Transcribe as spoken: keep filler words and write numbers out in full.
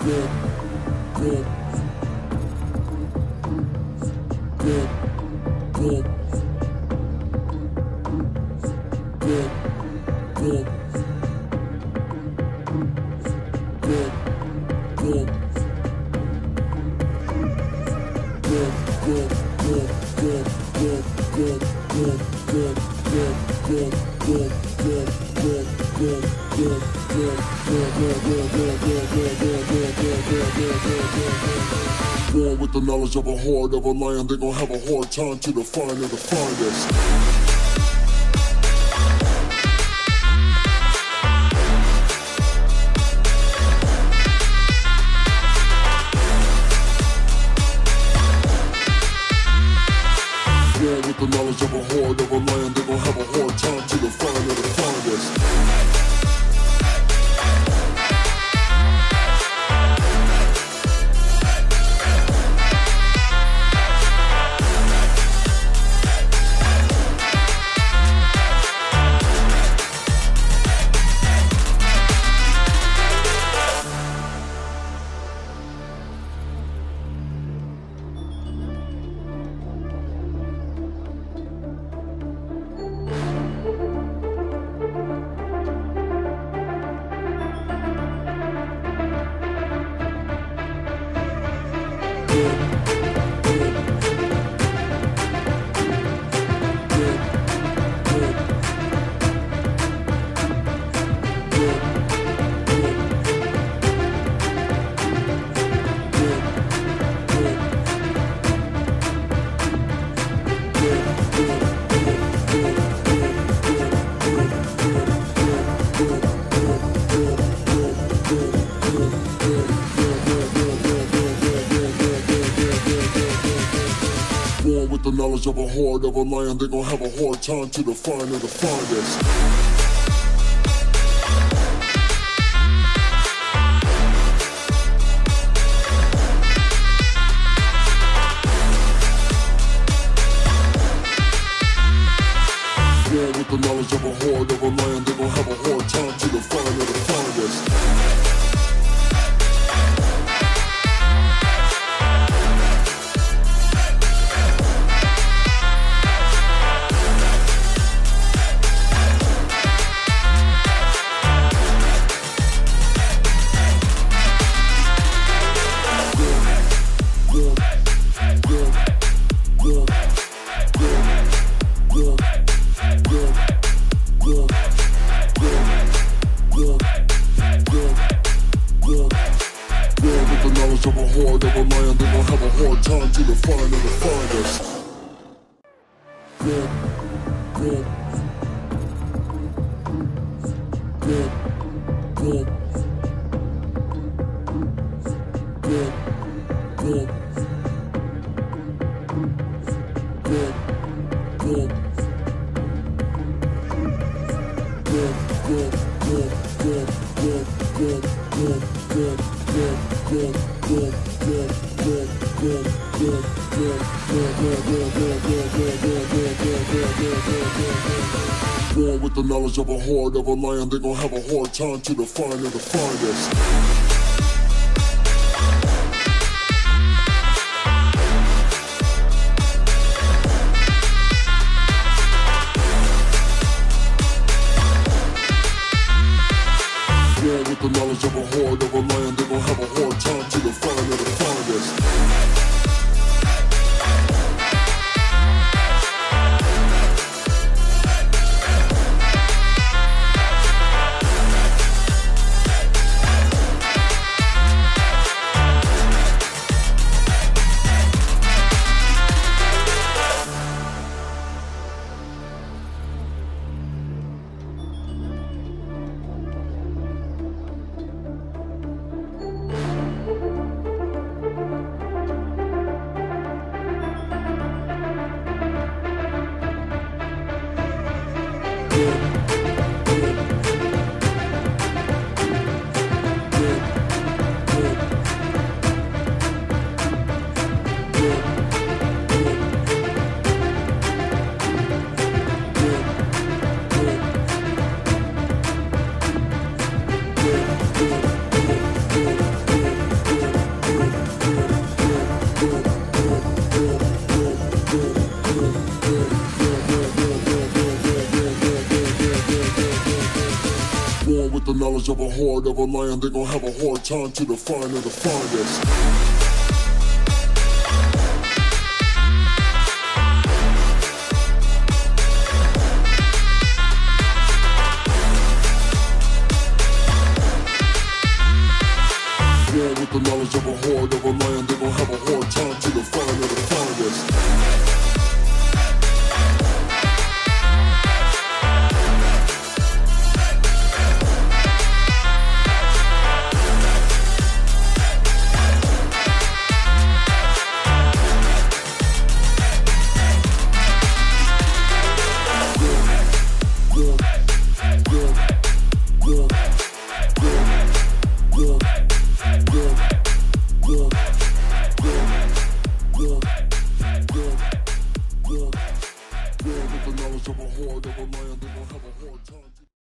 Born with the knowledge of a horde of a lion, they gon' have a hard time to define or define us. Born with the knowledge of a horde of a lion, they gon' have a hard time to define or define us. With the knowledge of a horde of a lion, they gon' have a hard time to define or define us. With the knowledge of a horde of a lion, they gon' have a hard time to define or define us. Of a horde of a lion, they gon' have a hard time to define or define us. Good, good, good, good, good, good, good, good, good, good, good, good, good, good, good, good, good, good, good. Good, good, good, good, good, good, good, good, good, good, good, good, good, good, good, good, good, good. Born with the knowledge of a horde of a lion, they gon' have a hard time to define or define us. With the knowledge of a horde of a lion, they gon' have a hard time to define or define us. knowledge of a horde of a lion, they gon' have a hard time to define or define this. With the knowledge of a horde of a lion, they gon' have a hard time to define or define this. With the knowledge of a horde of a lion, they gon' have a hard time.